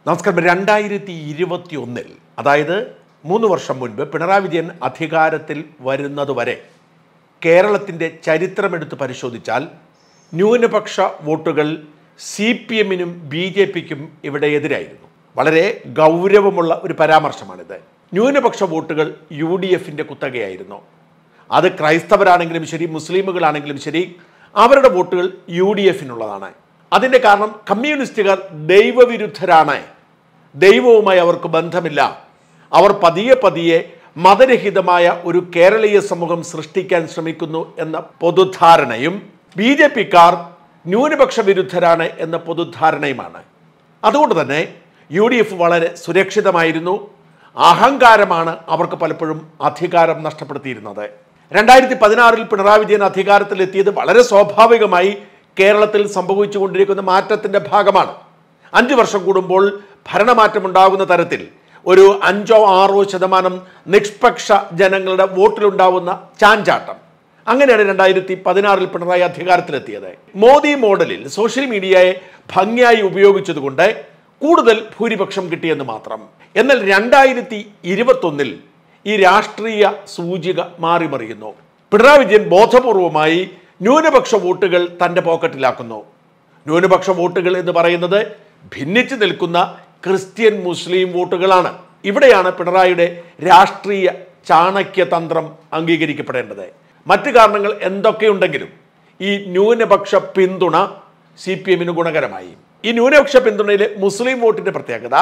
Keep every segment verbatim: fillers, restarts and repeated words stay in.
നമസ്കാരം. രണ്ടായിരത്തി ഇരുപത്തി ഒന്നിൽ അതായത് മൂന്ന് വർഷം മുൻപ് പിണറായി വിജയൻ അധികാരത്തിൽ വരുന്നതുവരെ കേരളത്തിൻ്റെ ചരിത്രമെടുത്ത് പരിശോധിച്ചാൽ ന്യൂനപക്ഷ വോട്ടുകൾ സി പി എമ്മിനും ബി ജെ പിക്കും ഇവിടെ എതിരായിരുന്നു. വളരെ ഗൗരവമുള്ള ഒരു പരാമർശമാണിത്. ന്യൂനപക്ഷ വോട്ടുകൾ യു ഡി എഫിൻ്റെ കുത്തകയായിരുന്നു. അത് ക്രൈസ്തവരാണെങ്കിലും ശരി, മുസ്ലിമുകളാണെങ്കിലും ശരി, അവരുടെ വോട്ടുകൾ യു ഡി എഫിനുള്ളതാണ്. അതിൻ്റെ കാരണം കമ്മ്യൂണിസ്റ്റുകാർ ദൈവവിരുദ്ധരാണ്, ദൈവവുമായി അവർക്ക് ബന്ധമില്ല, അവർ പതിയെ പതിയെ മതരഹിതമായ ഒരു കേരളീയ സമൂഹം സൃഷ്ടിക്കാൻ ശ്രമിക്കുന്നു എന്ന പൊതുധാരണയും ബി ജെ പിക്കാർ ന്യൂനപക്ഷ വിരുദ്ധരാണ് എന്ന പൊതുധാരണയുമാണ്. അതുകൊണ്ട് തന്നെ യു ഡി എഫ് വളരെ സുരക്ഷിതമായിരുന്നു. അഹങ്കാരമാണ് അവർക്ക് പലപ്പോഴും അധികാരം നഷ്ടപ്പെടുത്തിയിരുന്നത്. രണ്ടായിരത്തി പതിനാറിൽ പിണറായി വിജയൻ അധികാരത്തിലെത്തിയത് വളരെ സ്വാഭാവികമായി കേരളത്തിൽ സംഭവിച്ചുകൊണ്ടിരിക്കുന്ന മാറ്റത്തിൻ്റെ ഭാഗമാണ്. അഞ്ച് വർഷം കൂടുമ്പോൾ ഭരണമാറ്റമുണ്ടാകുന്ന തരത്തിൽ ഒരു അഞ്ചോ ആറോ ശതമാനം നിഷ്പക്ഷ ജനങ്ങളുടെ വോട്ടിലുണ്ടാവുന്ന ചാഞ്ചാട്ടം, അങ്ങനെയാണ് രണ്ടായിരത്തി പതിനാറിൽ പിണറായി അധികാരത്തിലെത്തിയത്. മോദി മോഡലിൽ സോഷ്യൽ മീഡിയയെ ഭംഗിയായി ഉപയോഗിച്ചതുകൊണ്ട് കൂടുതൽ ഭൂരിപക്ഷം കിട്ടിയെന്ന് മാത്രം. എന്നാൽ രണ്ടായിരത്തി ഇരുപത്തൊന്നിൽ ഈ രാഷ്ട്രീയ സൂചിക മാറിമറിയുന്നു. പിണറായി വിജയൻ ബോധപൂർവമായി ന്യൂനപക്ഷ വോട്ടുകൾ തൻ്റെ പോക്കറ്റിലാക്കുന്നു. ന്യൂനപക്ഷ വോട്ടുകൾ എന്ന് പറയുന്നത് ഭിന്നിച്ചു നിൽക്കുന്ന ക്രിസ്ത്യൻ മുസ്ലിം വോട്ടുകളാണ്. ഇവിടെയാണ് പിണറായിയുടെ രാഷ്ട്രീയ ചാണക്യതന്ത്രം അംഗീകരിക്കപ്പെടേണ്ടത്. മറ്റു കാരണങ്ങൾ എന്തൊക്കെയുണ്ടെങ്കിലും ഈ ന്യൂനപക്ഷ പിന്തുണ സി പി എമ്മിന് ഗുണകരമായി. ഈ ന്യൂനപക്ഷ പിന്തുണയിലെ മുസ്ലിം വോട്ടിൻ്റെ പ്രത്യേകത,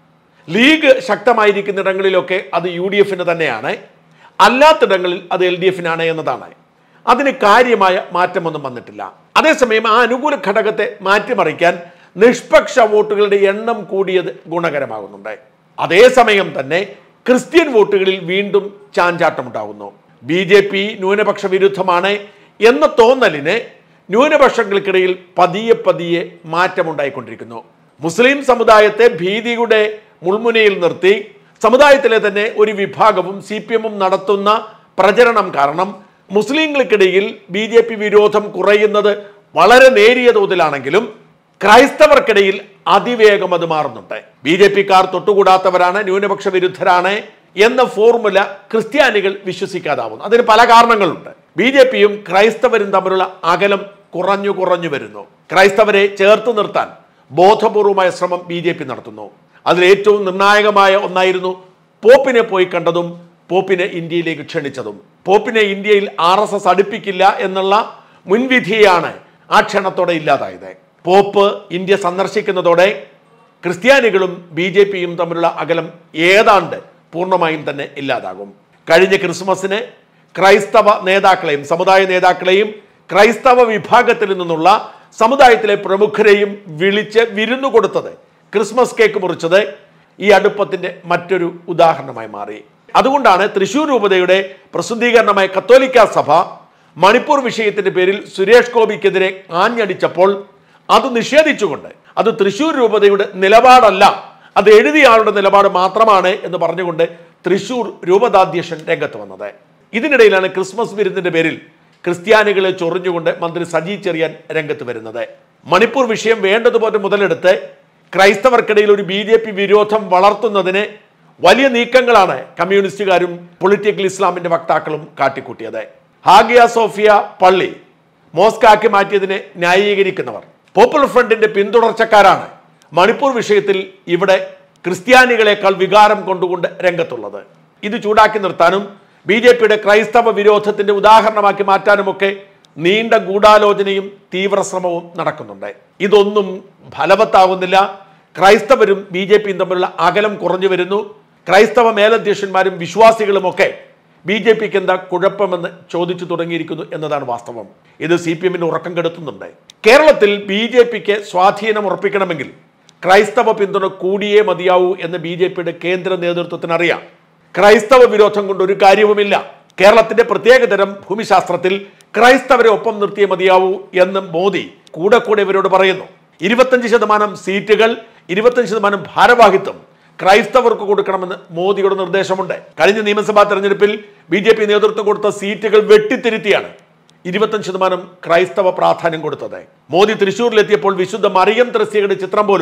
ലീഗ് ശക്തമായിരിക്കുന്നിടങ്ങളിലൊക്കെ അത് യു ഡി എഫിന് തന്നെയാണ്, അല്ലാത്തിടങ്ങളിൽ അത് എൽ ഡി എഫിനാണ് എന്നതാണ്. അതിന് കാര്യമായ മാറ്റമൊന്നും വന്നിട്ടില്ല. അതേസമയം ആ അനുകൂല ഘടകത്തെ മാറ്റിമറിക്കാൻ നിഷ്പക്ഷ വോട്ടുകളുടെ എണ്ണം കൂടിയത് ഗുണകരമാകുന്നുണ്ട്. അതേസമയം തന്നെ ക്രിസ്ത്യൻ വോട്ടുകളിൽ വീണ്ടും ചാഞ്ചാട്ടമുണ്ടാകുന്നു. ബി ജെ പി ന്യൂനപക്ഷ വിരുദ്ധമാണ് എന്ന തോന്നലിന് ന്യൂനപക്ഷങ്ങൾക്കിടയിൽ പതിയെ പതിയെ മാറ്റമുണ്ടായിക്കൊണ്ടിരിക്കുന്നു. മുസ്ലിം സമുദായത്തെ ഭീതിയുടെ മുൾമുനയിൽ നിർത്തി സമുദായത്തിലെ തന്നെ ഒരു വിഭാഗവും സി പി എമ്മും നടത്തുന്ന പ്രചരണം കാരണം മുസ്ലിങ്ങൾക്കിടയിൽ ബി ജെ പി വിരോധം കുറയുന്നത് വളരെ നേരിയ തോതിലാണെങ്കിലും ക്രൈസ്തവർക്കിടയിൽ അതിവേഗം അത് മാറുന്നുണ്ട്. ബി ജെ പിക്കാർ തൊട്ടുകൂടാത്തവരാണ്, ന്യൂനപക്ഷ വിരുദ്ധരാണ് എന്ന ഫോർമുല ക്രിസ്ത്യാനികൾ വിശ്വസിക്കാതാവുന്നു. അതിന് പല കാരണങ്ങളുണ്ട്. ബി ജെ പിയും ക്രൈസ്തവരും തമ്മിലുള്ള അകലം കുറഞ്ഞു കുറഞ്ഞു വരുന്നു. ക്രൈസ്തവരെ ചേർത്ത് നിർത്താൻ ബോധപൂർവമായ ശ്രമം ബി ജെ പി നടത്തുന്നു. അതിൽ ഏറ്റവും നിർണായകമായ ഒന്നായിരുന്നു പോപ്പിനെ പോയി കണ്ടതും പോപ്പിനെ ഇന്ത്യയിലേക്ക് ക്ഷണിച്ചതും. പോപ്പിനെ ഇന്ത്യയിൽ ആർ എസ് എസ് അടുപ്പിക്കില്ല എന്നുള്ള മുൻവിധിയാണ് ആ ക്ഷണത്തോടെ ഇല്ലാതായത്. പോപ്പ് ഇന്ത്യ സന്ദർശിക്കുന്നതോടെ ക്രിസ്ത്യാനികളും ബി ജെ പിയും തമ്മിലുള്ള അകലം ഏതാണ്ട് പൂർണ്ണമായും തന്നെ ഇല്ലാതാകും. കഴിഞ്ഞ ക്രിസ്മസിന് ക്രൈസ്തവ നേതാക്കളെയും സമുദായ നേതാക്കളെയും ക്രൈസ്തവ വിഭാഗത്തിൽ നിന്നുള്ള സമുദായത്തിലെ പ്രമുഖരെയും വിളിച്ച് വിരുന്നു കൊടുത്തത്, ക്രിസ്മസ് കേക്ക് മുറിച്ചത് ഈ അടുപ്പത്തിൻ്റെ മറ്റൊരു ഉദാഹരണമായി മാറി. അതുകൊണ്ടാണ് തൃശ്ശൂർ രൂപതയുടെ പ്രസിദ്ധീകരണമായ കത്തോലിക്ക സഭ മണിപ്പൂർ വിഷയത്തിന്റെ പേരിൽ സുരേഷ് ഗോപിക്കെതിരെ ആഞ്ഞടിച്ചപ്പോൾ അത് നിഷേധിച്ചുകൊണ്ട് അത് തൃശ്ശൂർ രൂപതയുടെ നിലപാടല്ല, അത് എഴുതിയ ആളുടെ നിലപാട് മാത്രമാണ് എന്ന് പറഞ്ഞുകൊണ്ട് തൃശ്ശൂർ രൂപതാധ്യക്ഷൻ രംഗത്ത് വന്നത്. ഇതിനിടയിലാണ് ക്രിസ്മസ് വിരുന്നിന്റെ പേരിൽ ക്രിസ്ത്യാനികളെ ചൊറിഞ്ഞുകൊണ്ട് മന്ത്രി സജി ചെറിയാൻ രംഗത്ത് വരുന്നത്. മണിപ്പൂർ വിഷയം വേണ്ടതുപോലെ മുതലെടുത്ത് ക്രൈസ്തവർക്കിടയിൽ ഒരു ബി ജെ പി വിരോധം വളർത്തുന്നതിന് വലിയ നീക്കങ്ങളാണ് കമ്മ്യൂണിസ്റ്റുകാരും പൊളിറ്റിക്കൽ ഇസ്ലാമിന്റെ വക്താക്കളും കാട്ടിക്കൂട്ടിയത്. ഹാഗിയ സോഫിയ പള്ളി മോസ്കാക്കി മാറ്റിയതിനെ ന്യായീകരിക്കുന്നവർ പോപ്പുലർ ഫ്രണ്ടിന്റെ പിന്തുടർച്ചക്കാരാണ് മണിപ്പൂർ വിഷയത്തിൽ ഇവിടെ ക്രിസ്ത്യാനികളെക്കാൾ വികാരം കൊണ്ടുകൊണ്ട് രംഗത്തുള്ളത്. ഇത് ചൂടാക്കി നിർത്താനും ബി ജെ പിയുടെ ക്രൈസ്തവ വിരോധത്തിന്റെ ഉദാഹരണമാക്കി മാറ്റാനുമൊക്കെ നീണ്ട ഗൂഢാലോചനയും തീവ്രശ്രമവും നടക്കുന്നുണ്ട്. ഇതൊന്നും ഫലവത്താകുന്നില്ല. ക്രൈസ്തവരും ബി ജെ പിയും തമ്മിലുള്ള അകലം കുറഞ്ഞു വരുന്നു. ക്രൈസ്തവ മേലധ്യക്ഷന്മാരും വിശ്വാസികളുമൊക്കെ ബി ജെ പിക്ക് എന്താ കുഴപ്പമെന്ന് ചോദിച്ചു തുടങ്ങിയിരിക്കുന്നു എന്നതാണ് വാസ്തവം. ഇത് സി പി എമ്മിന് ഉറക്കം കെടുത്തുന്നുണ്ട്. കേരളത്തിൽ ബി ജെ പിക്ക് സ്വാധീനം ഉറപ്പിക്കണമെങ്കിൽ ക്രൈസ്തവ പിന്തുണ കൂടിയേ മതിയാവൂ എന്ന് ബി ജെ പിയുടെ കേന്ദ്ര നേതൃത്വത്തിന് അറിയാം. ക്രൈസ്തവ വിരോധം കൊണ്ട് ഒരു കാര്യവുമില്ല. കേരളത്തിന്റെ പ്രത്യേകതരം ഭൂമിശാസ്ത്രത്തിൽ ക്രൈസ്തവരെ ഒപ്പം നിർത്തിയേ മതിയാവൂ എന്ന് മോദി കൂടെ കൂടെ ഇവരോട് പറയുന്നു. ഇരുപത്തഞ്ച് ശതമാനം സീറ്റുകൾ, ഇരുപത്തഞ്ച് ശതമാനം ഭാരവാഹിത്വം ക്രൈസ്തവർക്ക് കൊടുക്കണമെന്ന് മോദിയുടെ നിർദ്ദേശമുണ്ട്. കഴിഞ്ഞ നിയമസഭാ തെരഞ്ഞെടുപ്പിൽ ബി ജെ പി നേതൃത്വം കൊടുത്ത സീറ്റുകൾ വെട്ടിത്തിരുത്തിയാണ് ഇരുപത്തഞ്ച് ശതമാനം ക്രൈസ്തവ പ്രാധാന്യം കൊടുത്തത്. മോദി തൃശ്ശൂരിലെത്തിയപ്പോൾ വിശുദ്ധ മറിയം ത്രസ്യയുടെ ചിത്രം പോലും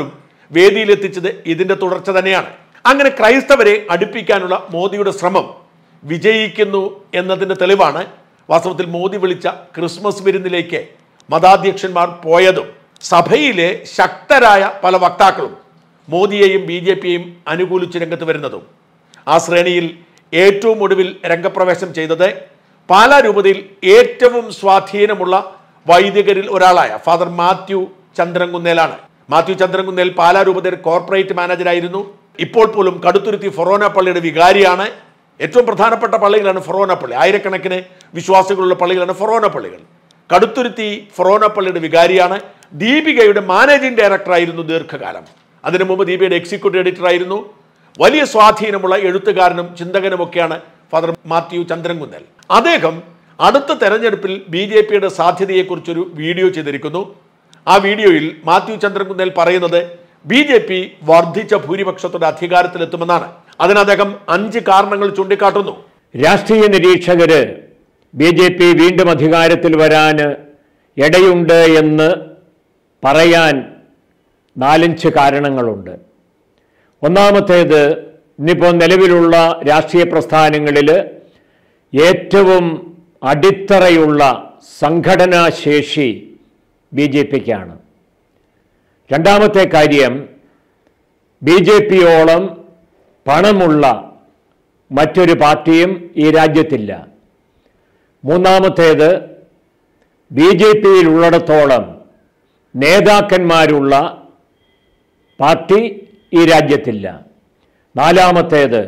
വേദിയിലെത്തിച്ചത് ഇതിന്റെ തുടർച്ച തന്നെയാണ്. അങ്ങനെ ക്രൈസ്തവരെ അടുപ്പിക്കാനുള്ള മോദിയുടെ ശ്രമം വിജയിക്കുന്നു എന്നതിന്റെ തെളിവാണ് വാസ്തവത്തിൽ മോദി വിളിച്ച ക്രിസ്മസ് വിരുന്നിലേക്ക് മതാധ്യക്ഷന്മാർ പോയതും സഭയിലെ ശക്തരായ പല വക്താക്കളും മോദിയെയും ബി ജെ പിയെയും അനുകൂലിച്ച് രംഗത്ത് വരുന്നതും. ആ ശ്രേണിയിൽ ഏറ്റവും ഒടുവിൽ രംഗപ്രവേശം ചെയ്തത് പാലാ രൂപതയിൽ ഏറ്റവും സ്വാധീനമുള്ള വൈദികരിൽ ഒരാളായ ഫാദർ മാത്യു ചന്ദ്രൻകുന്നേലാണ്. മാത്യു ചന്ദ്രൻകുന്നേൽ പാലാ രൂപതയുടെ കോർപ്പറേറ്റ് മാനേജരായിരുന്നു. ഇപ്പോൾ പോലും കടുത്തുരുത്തി ഫൊറോന പള്ളിയുടെ വികാരിയാണ്. ഏറ്റവും പ്രധാനപ്പെട്ട പള്ളികളാണ് ഫൊറോന പള്ളി. ആയിരക്കണക്കിന് വിശ്വാസികളുള്ള പള്ളികളാണ് ഫൊറോന പള്ളികൾ. കടുത്തുരുത്തി ഫൊറോന പള്ളിയുടെ വികാരിയാണ്. ദീപികയുടെ മാനേജിംഗ് ഡയറക്ടറായിരുന്നു ദീർഘകാലം. അതിനു മുമ്പ് ദീപികയുടെ എക്സിക്യൂട്ടീവ് എഡിറ്ററായിരുന്നു. വലിയ സ്വാധീനമുള്ള എഴുത്തുകാരനും ചിന്തകനുമൊക്കെയാണ് ഫാദർ മാത്യു ചന്ദ്രൻകുന്നേൽ. അദ്ദേഹം അടുത്ത തെരഞ്ഞെടുപ്പിൽ ബി ജെ പിയുടെ സാധ്യതയെക്കുറിച്ചൊരു വീഡിയോ ചെയ്തിരിക്കുന്നു. ആ വീഡിയോയിൽ മാത്യു ചന്ദ്രൻകുന്നേൽ പറയുന്നത് ബി ജെ പി വർദ്ധിച്ച ഭൂരിപക്ഷത്തോടെ അധികാരത്തിലെത്തുമെന്നാണ്. അതിന് അദ്ദേഹം അഞ്ച് കാരണങ്ങൾ ചൂണ്ടിക്കാട്ടുന്നു. രാഷ്ട്രീയ നിരീക്ഷകര് ബി ജെ പി വീണ്ടും അധികാരത്തിൽ വരാൻ ഇടയുണ്ട് എന്ന് പറയാൻ നാലഞ്ച് കാരണങ്ങളുണ്ട്. ഒന്നാമത്തേത്, ഇന്നിപ്പോൾ നിലവിലുള്ള രാഷ്ട്രീയ പ്രസ്ഥാനങ്ങളിൽ ഏറ്റവും അടിത്തറയുള്ള സംഘടനാ ശേഷി ബി ജെ പിക്കാണ്. രണ്ടാമത്തെ കാര്യം, ബി ജെ പിയോളം പണമുള്ള മറ്റൊരു പാർട്ടിയും ഈ രാജ്യത്തില്ല. മൂന്നാമത്തേത്, ബി ജെ പിയിൽ ഉള്ളിടത്തോളം നേതാക്കന്മാരുള്ള പാർട്ടി ഈ രാജ്യത്തില്ല. നാലാമത്തേത്,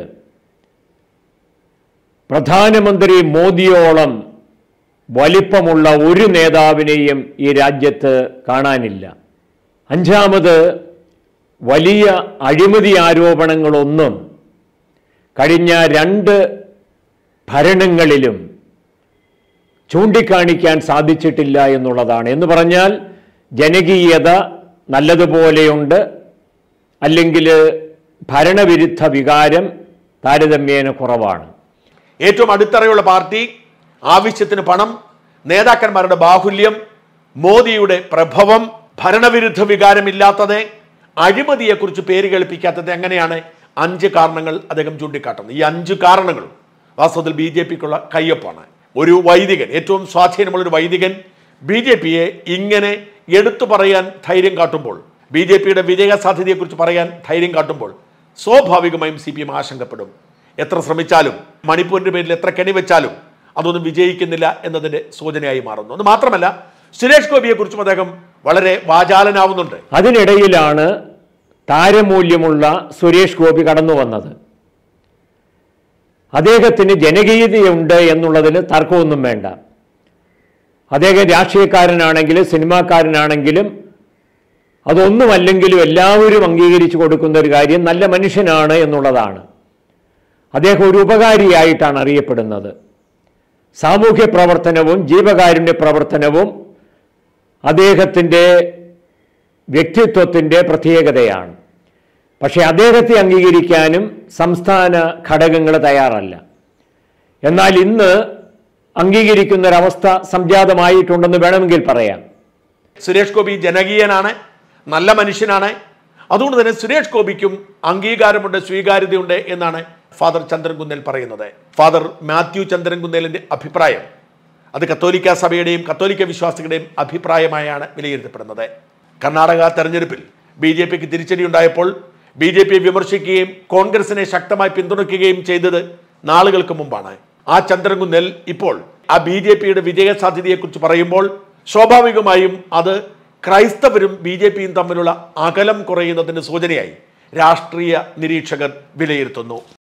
പ്രധാനമന്ത്രി മോദിയോളം വലിപ്പമുള്ള ഒരു നേതാവിനെയും ഈ രാജ്യത്ത് കാണാനില്ല. അഞ്ചാമത്, വലിയ അഴിമതി ആരോപണങ്ങളൊന്നും കഴിഞ്ഞ രണ്ട് ഭരണങ്ങളിലും ചൂണ്ടിക്കാണിക്കാൻ സാധിച്ചിട്ടില്ല എന്നുള്ളതാണ്. എന്ന് പറഞ്ഞാൽ ജനകീയത നല്ലതുപോലെയുണ്ട്, അല്ലെങ്കിൽ ഭരണവിരുദ്ധ വികാരം താരതമ്യേന കുറവാണ്. ഏറ്റവും അടിത്തറയുള്ള പാർട്ടി, ആവശ്യത്തിന് പണം, നേതാക്കന്മാരുടെ ബാഹുല്യം, മോദിയുടെ പ്രഭവം, ഭരണവിരുദ്ധ വികാരമില്ലാത്തത്, അഴിമതിയെക്കുറിച്ച് പേര് കേൾപ്പിക്കാത്തത്, എങ്ങനെയാണ് അഞ്ച് കാരണങ്ങൾ അദ്ദേഹം ചൂണ്ടിക്കാട്ടുന്നത്. ഈ അഞ്ച് കാരണങ്ങളും വാസ്തവത്തിൽ ബി ജെ പിക്കുള്ള കയ്യൊപ്പാണ്. ഒരു വൈദികൻ, ഏറ്റവും സ്വാധീനമുള്ള ഒരു വൈദികൻ ബി ജെ പിയെ ഇങ്ങനെ എടുത്തു പറയാൻ ധൈര്യം കാട്ടുമ്പോൾ, ബി ജെ പിയുടെ വിജയ സാധ്യതയെക്കുറിച്ച് പറയാൻ ധൈര്യം കാട്ടുമ്പോൾ സ്വാഭാവികമായും സി പി എം ആശങ്കപ്പെടും. എത്ര ശ്രമിച്ചാലും, മണിപ്പൂരിൻ്റെ പേരിൽ എത്ര കെണിവെച്ചാലും അതൊന്നും വിജയിക്കുന്നില്ല എന്നതിൻ്റെ സൂചനയായി മാറുന്നു. അത് മാത്രമല്ല, സുരേഷ് ഗോപിയെക്കുറിച്ചും അദ്ദേഹം വളരെ വാചാലനാവുന്നുണ്ട്. അതിനിടയിലാണ് താരമൂല്യമുള്ള സുരേഷ് ഗോപി കടന്നു വന്നത്. അദ്ദേഹത്തിന് ജനകീയതയുണ്ട് എന്നുള്ളതിന് തർക്കമൊന്നും വേണ്ട. അദ്ദേഹം രാഷ്ട്രീയക്കാരനാണെങ്കിലും സിനിമാക്കാരനാണെങ്കിലും അതൊന്നുമല്ലെങ്കിലും എല്ലാവരും അംഗീകരിച്ചു കൊടുക്കുന്ന ഒരു കാര്യം നല്ല മനുഷ്യനാണ് എന്നുള്ളതാണ്. അദ്ദേഹം ഒരു ഉപകാരിയായിട്ടാണ് അറിയപ്പെടുന്നത്. സാമൂഹ്യ പ്രവർത്തനവും ജീവകാരുണ്യ പ്രവർത്തനവും അദ്ദേഹത്തിൻ്റെ വ്യക്തിത്വത്തിൻ്റെ പ്രത്യേകതയാണ്. പക്ഷേ അദ്ദേഹത്തെ അംഗീകരിക്കാനും സംസ്ഥാന ഘടകങ്ങൾ തയ്യാറല്ല. എന്നാൽ ഇന്ന് അംഗീകരിക്കുന്നൊരവസ്ഥ സംജാതമായിട്ടുണ്ടെന്ന് വേണമെങ്കിൽ പറയാം. സുരേഷ് ഗോപി ജനകീയനാണ്, നല്ല മനുഷ്യനാണ്. അതുകൊണ്ട് തന്നെ സുരേഷ് ഗോപിക്കും അംഗീകാരമുണ്ട്, സ്വീകാര്യതയുണ്ട് എന്നാണ് ഫാദർ ചന്ദ്രൻകുന്നേൽ പറയുന്നത്. ഫാദർ മാത്യു ചന്ദ്രൻകുന്നേലിൻ്റെ അഭിപ്രായം അത് കത്തോലിക്ക സഭയുടെയും കത്തോലിക്ക വിശ്വാസികളുടെയും അഭിപ്രായമായാണ് വിലയിരുത്തപ്പെടുന്നത്. കർണാടക തെരഞ്ഞെടുപ്പിൽ ബി ജെ പിക്ക് തിരിച്ചടി ഉണ്ടായപ്പോൾ ബി ജെ പിയെ വിമർശിക്കുകയും കോൺഗ്രസിനെ ശക്തമായി പിന്തുണയ്ക്കുകയും ചെയ്തത് നാളുകൾക്ക് മുമ്പാണ്. ആ ചന്ദ്രൻകുന്നേൽ ഇപ്പോൾ ആ ബി ജെ പിയുടെ വിജയ സാധ്യതയെക്കുറിച്ച് പറയുമ്പോൾ സ്വാഭാവികമായും അത് ക്രൈസ്തവരും ബി ജെ പിയും തമ്മിലുള്ള അകലം കുറയുന്നതിന് സൂചനയായി രാഷ്ട്രീയ നിരീക്ഷകർ വിലയിരുത്തുന്നു.